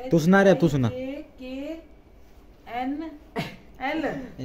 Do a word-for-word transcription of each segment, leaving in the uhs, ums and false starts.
तू सुना रे, तू सुना। K N L.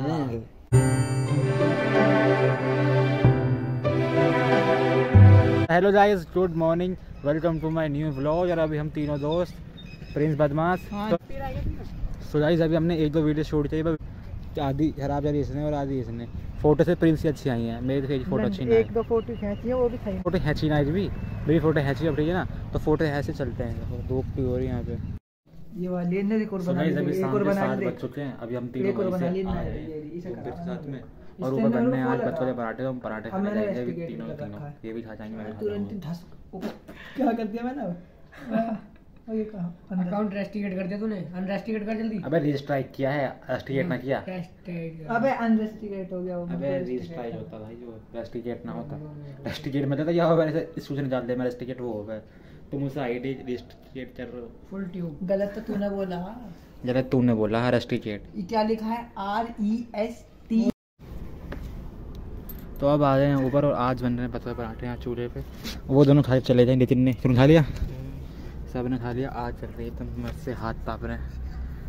Hello guys, good morning, welcome to my new vlog. और अभी हम तीनों दोस्त प्रिंस बदमाश। सो गाइस, अभी हमने एक दो वीडियो शूट की, आधी खराब जा रही इसने और आधी इसने। फोटो से प्रिंस की अच्छी आई हैं, मेरी तो फोटो अच्छी नहीं। एक दो फोटो खींची है, वो भी सही। फोटो खींची ना भी, मेरी फोटो खींची अब ठीक है ना, तो फोटो ऐसे चलते हैं। धूप भी हो रही है यहाँ पे। ये वाली ने रिकॉर्ड बना ली, एक और बना ली। बज चुके हैं, अभी हम तीनों एक और बना ली आए हैं साथ में। और ऊपर बनने आज बच्चों के पराठे, तो हम पराठे खाने जाएंगे भी तीनों तीनों, ये भी खा जाएंगे। तुरंत धस क्या कर दिया मैंने? और ये कहा अकाउंट रेस्ट्रिकेट कर दिया तूने। अनरेस्ट्रिकेट कर जल्दी। अबे रीस्ट्राइक किया है, रेस्ट्रिकेट ना किया। अबे अनरेस्ट्रिकेट हो गया वो। अबे रीस्ट्राइक होता भाई, जो रेस्ट्रिकेट ना होता। रेस्ट्रिकेट मतलब या हो वैसे इस सूचना डाल दे, मैं रेस्ट्रिकेट वो हो गया। तुम मुझसे आईडी रेस्ट्रिकेट कर रहे हो। फुल ट्यूब गलत तो तूने बोला। गलत तूने बोला है, रेस्ट्रिकेट। ये क्या लिखा है? R E S T. तो अब आ गए हैं ऊपर और आज बन रहे हैं पतले पराठे यहाँ चूल्हे पे। वो दोनों खा चले जाए। नितिन ने तुम खा लिया? सब ने खा लिया। आज चल रही है, तुम मुझसे हाथ ताप रहे हैं।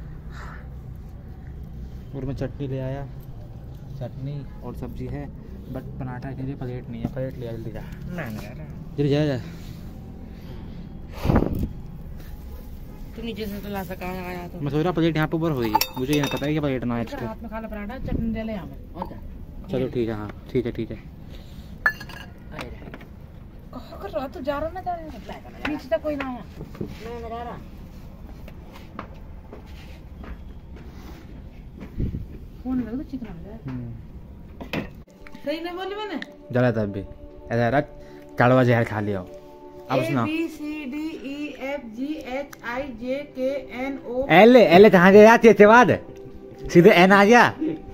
और मैं चटनी ले आया, चटनी और सब्जी है, बट पराठा के लिए प्लेट नहीं है। प्लेट लिया, जल्दी जा जल्दी जा जा। तू नीचे से तो ला सका आया तो। मैं सोच रहा प्लेट यहाँ पे ऊपर होगी, मुझे ये नहीं पता है कि प्लेट ना है एक्स्ट्रा। हाथ में खा ला पराठा, चटनी ले ले यहाँ में। और क्या? चलो ठीक है, हाँ ठीक है ठीक है। कहाँ कर रहा तू? जा रहा ना, जा रहा नीचे तक कोई ना आया। मैं मैं जा रहा। फोन लगा तो चिकना हो जाए। सही नहीं बोली मैंने? जला तब भी ऐसा रख, कड़वा जहर खा लिया। अब सुना। B C D E F G H I J K N O. L L कहाँ गया? तेरे बाद सीधे एन आ गया।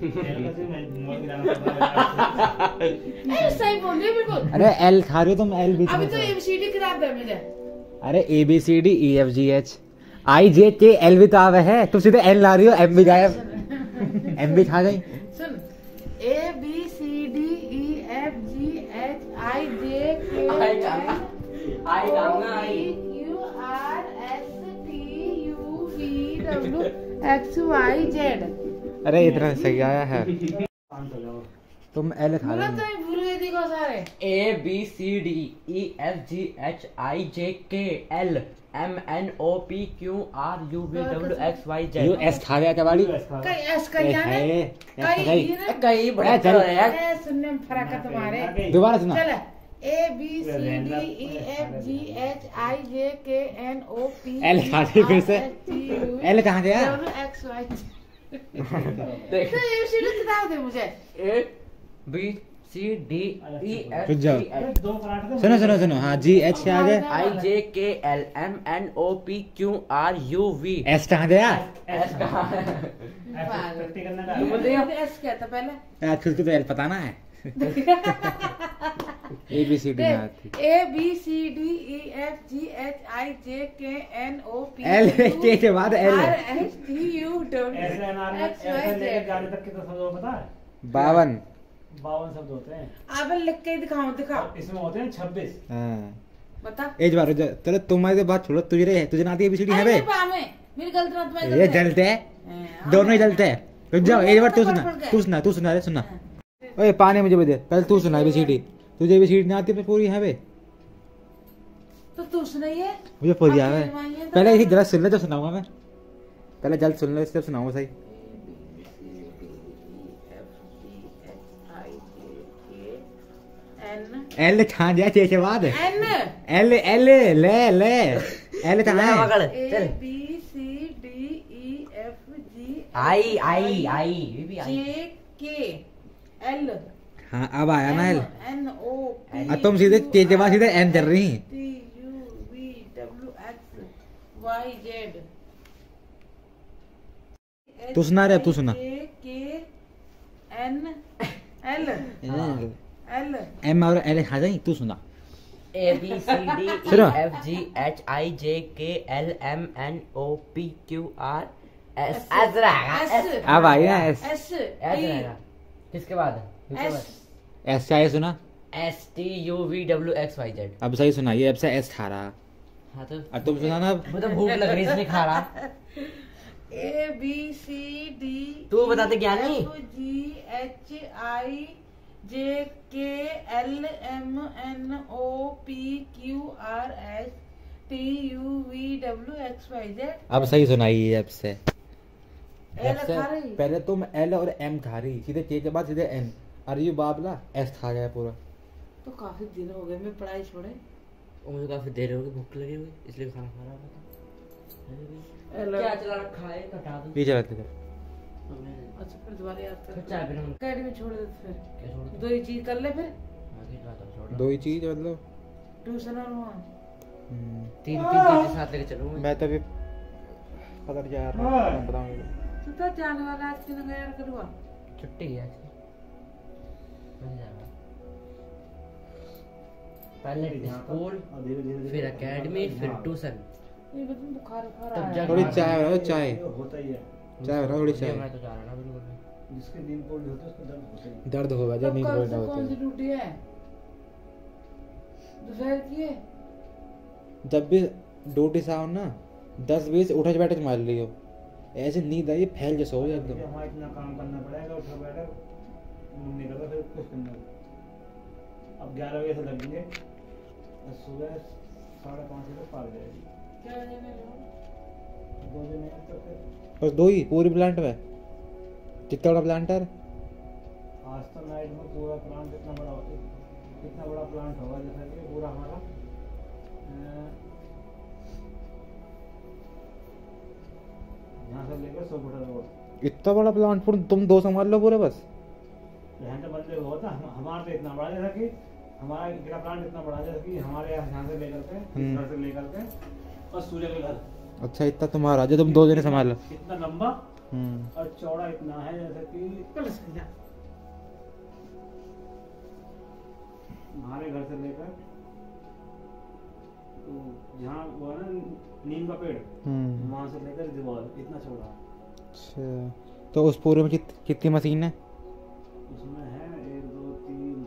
सही बोल रही है बिल्कुल। अरे एल खा रहे हो तुम, एल भी अभी तो एबीसीडी खराब कर मुझे। अरे A B C D E F G H I J K L भी तो आवे है, तुम सीधे एल ला रही हो। एम भी गायब, एम भी खा गई। सुन, A B C D E F G H I J K I Q R S T U V W X Y Z. अरे इतना सही आया है। तुम एल खा रहे हो। भूल गई थी को सारे। A B C D E F G H I J K L M N O P Q R U V W X Y Z. U S खा गया क्या बाड़ी? कई एस कई है, कई कई बड़ा चल रहा है यार। सुनने में फर्क है तुम्हारे। दोबारा सुना। चल, A B C D E F G H I J K N O P L खा गई फिर से। एल कहाँ गया? X Y. देख तो ये सीधे किताब दे मुझे। A B C D E F रुक जाओ। जी एच सुनो सुनो सुनो। हाँ जी एच क्या आ गया? I J K L M N O P Q R U V. S कहाँ गया? एस कहाँ है? तू बोल रही है एस क्या था पहले? आजकल तो एल पता ना है। A B C D A B C D E F G H I J K N O P L K K बाद L S T U W X Y Z. बावन बावन शब्द होते हैं। अब लिख के दिखाओ, दिखाओ। इसमें होते हैं छब्बीस। हाँ बता। एक बार चलो, तुम्हारी बात छोड़ो, तुझे रे तुझे ना आती है एबीसीडी है बे? मेरी गलती ना तुम्हारी। ये जलते हैं, दोनों ही जलते हैं। रुक जाओ, एक बार तू सुना, तू सुना, तू सुना रे, सुना। ओए पानी मुझे भी दे, पहले तू सुना एबीसीडी। तुझे एबीसीडी ना आती है पूरी है बे? तो तू सुनाइए। मुझे पूरी आवे। पहले इसी जरा सुन ले तो सुनाऊंगा मैं। पहले जल्द सुन ले, इससे सुनाऊंगा सही। एल कहाँ गया? चे के बाद एन एल एल ले ले एल कहाँ है? पकड़ ए चल। B C D E F G I I I ये भी आई। J K L. हाँ अब आया ना एल। N O P. अब तुम सीधे के के बाद सीधे एन चल रही। T U V W X Y Z. तू सुना रे, तू सुना। K N L L M और एल खा जाई, तू सुना। A B C D E F G H I J K L M N O P Q R S S रहेगा। अब आई ना एस। एस एस रहेगा। किसके बाद? एस एस से आए सुना। S T U V W X Y Z. अब सही सुना, ये अब से एस खा रहा। हाँ तो अब तुम सुनाना अब। मुझे भूख लग रही है इसलिए खा रहा। ए बी सी डी तू बताते ज्ञानी। F G H I J K L M N O P Q R S T U V W X Y Z. अब सही सुनाई है अब से। एल खा रही। पहले तुम एल और एम खा रही, सीधे के के बाद सीधे एन। अरे ये बाबला एस खा गया पूरा। तो काफी दिन हो गए मैं पढ़ाई छोड़े। और मुझे काफी देर हो गई, भूख लगी हुई इसलिए खाना खा रहा था। एल क्या चला रखा है कटा दो। पीछे रहते थे। अच्छा फिर दोबारा याद फिर कर। चाय पीना। अकेडमी छोड़ दे फिर। क्या छोड़ दो? दो ही चीज कर ले फिर। आगे का तो छोड़ दो ही चीज मतलब। ट्यूशन और वहाँ। हम्म, तीन तीन चीजें साथ लेके चलूंगा। मैं तो अभी कदर जा रहा हूँ, मैं बताऊंगा। तू तो जाने वाला आज क्यों गया करवा? छुट्टी है आज। मिल जाएगा। पहले स्कूल, फिर एकेडमी, फिर ट्यूशन। ये बता बुखार बुखार तब आया। जा- थोड़ी चाय बनाओ, चाय होता ही है। चाय बनाओ थोड़ी चाय। मैं तो जा रहा ना बिल्कुल भी। जिसके नींद पूरी होती है उसको दर्द होता ही है। दर्द होगा जब तब नींद कल पूरी से ना कौन सी होती ड्यूटी है? दोपहर की है? है। जब भी ड्यूटी से आओ ना, दस बीस उठे बैठे मार लियो, ऐसे नींद आई फैल जैसे हो जाए क्योंकि एकदम। हमारा इतना काम करना पड़ेगा, उठा बैठा निकला फिर कुछ करना। अब ग्यारह बजे से लगेंगे और सुबह साढ़े पाँच बजे तक पार जाएगी। क्या बजे में लो? दो दिन है तो फिर बस दो ही पूरी प्लांट में। कितना बड़ा प्लांट है? आज तो नाइट में पूरा प्लांट कितना बड़ा होता है, कितना बड़ा प्लांट होगा जैसा कि पूरा हमारा अ, यहाँ से लेकर सौ फुट रोड। इतना बड़ा प्लांट पूरा तुम दो संभाल लो पूरे बस। यहाँ से बंदे को होता हम- हमारा तो इतना बड़ा जैसा कि हमारा गिरा प्लांट इतना बड़ा जैसा कि हमारे यहाँ यहाँ से लेकर के इस हम्म। घर से लेकर के और सूर्य के घर अच्छा इतना तुम्हारा जो तुम दो जने संभालो। इतना लंबा हम्म, और चौड़ा इतना है जैसे कि कल से जा। हमारे घर से लेकर तो जहाँ वो है ना नीम का पेड़, हम्म। वहाँ से लेकर दीवार इतना चौड़ा है। अच्छा तो उस पूरे में कित, कितनी मशीन है? उसमें है एक दो तीन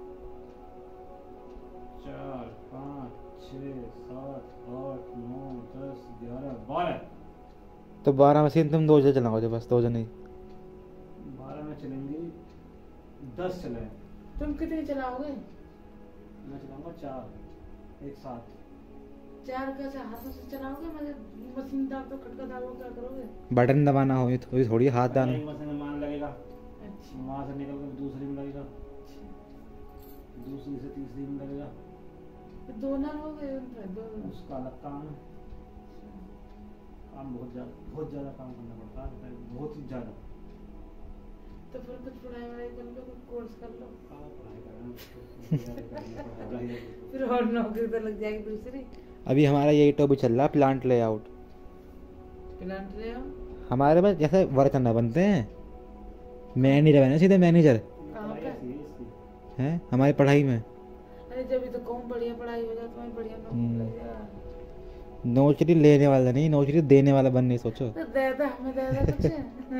चार पाँच छः सात आठ नौ दस ग्यारह बारह। तो बारह मशीन तुम दो जने चलाओगे बस, दो जने ही। बारह में चलेंगी, दस चले तुम कितने चलाओगे? मैं चलाऊंगा चार एक साथ। चार कैसे हाथों से चलाओगे? मतलब मशीन दाब तो खटका दाबो क्या करोगे? बटन दबाना हो थोड़ी थोड़ी हाथ दाना। एक मशीन में मान लगेगा, अच्छा वहाँ से निकल कर दूसरी में लगेगा, दूसरी से तीसरी में लगेगा, तो दो ना हो गए उन पर दो। उसका अलग काम है। काम बहुत ज़्यादा बहुत ज़्यादा काम करना पड़ता है, बहुत ही ज़्यादा। तो फिर कुछ पढ़ाई वढ़ाई कर लो, कुछ कोर्स कर लो, कहाँ पढ़ाई करना, पढ़ाई करना। फिर और नौकरी तो लग जाएगी दूसरी। अभी हमारा यही टॉपिक चल रहा है, प्लांट लेआउट। प्लांट ले आओ। हमारे पास जैसे वर्क करना बनते हैं, मैनेजर बने सीधे मैनेजर कहाँ पढ़ाई पे? ऐसी है इसकी। हैं हमारी पढ़ाई में। अरे जब भी तो कौन बढ़िया पढ़ाई हो जाए तुम्हारी बढ़िया नौकरी हम्म। लग जाए। नौकरी लेने वाला नहीं, नौकरी देने वाला बनने सोचो। तो दे दे हमें दे दे कुछ।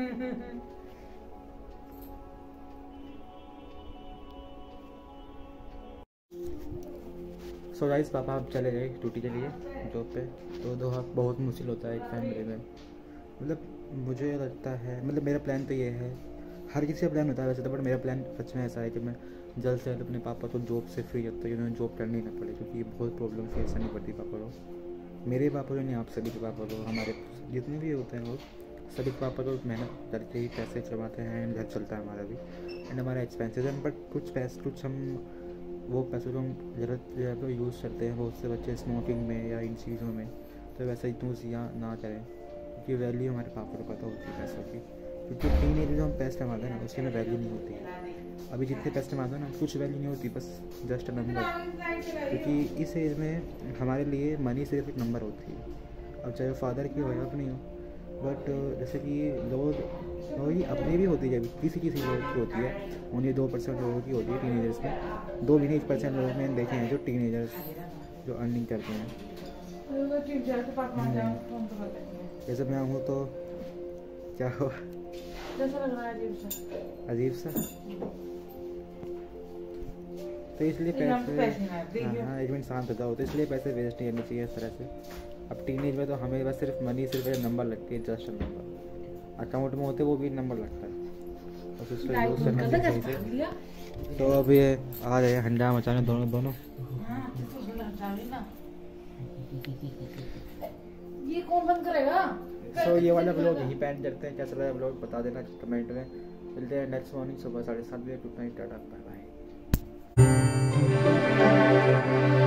सो गाइस पापा अब चले गए ड्यूटी के लिए जॉब पे, तो दो बहुत मुश्किल होता है एक फैमिली में। मतलब मुझे लगता है, मतलब मेरा प्लान तो ये है, हर किसी का प्लान होता है वैसे तो, बट मेरा प्लान सच में ऐसा है कि मैं जल्द से जल्द अपने पापा को जॉब से फ्री होता है, उन्हें जॉब करनी ना पड़े, क्योंकि बहुत प्रॉब्लम फेस करनी पड़ती है पापा को। मेरे पापा को नहीं, आप सभी के पापा को, हमारे जितने भी होते हैं वो सभी के पापा को मेहनत करके ही पैसे कमाते हैं एंड घर चलता है हमारा भी, एंड हमारा एक्सपेंसेस हैं। बट कुछ पैसे कुछ हम वो पैसों को हम ज़रूरत जगह पर यूज़ करते हैं, बहुत से बच्चे स्मोकिंग में या इन चीज़ों में, तो वैसा यूज़ या ना करें, क्योंकि वैल्यू हमारे पापा को पता होती है पैसों की। क्योंकि तीन एज जो हम पैसे कमाते हैं ना, उसकी हमें वैल्यू नहीं होती है। अभी जितने पैसे कमाते हैं ना, कुछ वैल्यू नहीं होती, बस जस्ट अ नंबर। क्योंकि इस एज में हमारे लिए मनी सिर्फ एक नंबर होती है। अब चाहे फादर की हो या अपनी हो, बट जैसे कि लोग वही अपनी भी होती है, किसी किसी लोगों की होती है, उन्हें दो परसेंट लोगों की होती है टीनेजर्स में, दो भी नहीं एक परसेंट लोग मैंने देखे हैं जो टीनेजर्स जो अर्निंग करते हैं। जैसे मैं हूँ तो क्या हुआ, कैसा लग रहा है अजीब सा? अजीब सा। तो इसलिए यहाँ पे पैसे पैसे ना देखिए। हाँ हाँ, एक मिनट शांत हो जाओ। तो इसलिए पैसे वेस्ट नहीं करने चाहिए इस तरह से। अब टीनेज में तो हमें बस सिर्फ मनी सिर्फ एक नंबर लगती है, जस्ट नंबर। अकाउंट में होते वो भी नंबर लगता है, बस उसको लाइट यूज़ बंद करना कर दे, चाहिए कैसे सही से। लिया? तो अब ये आ रहे हैं हंडा मचाने दोनों दोनों। हाँ, तो सुन हटा ली ना। ये कौन बंद करेगा? सो ये वाला ब्लॉग यहीं पे एंड करते हैं। कैसा लगा ब्लॉग बता देना कमेंट में। मिलते हैं नेक्स्ट मॉर्निंग सुबह साढ़े सात बजे। Good night, tata, bye bye.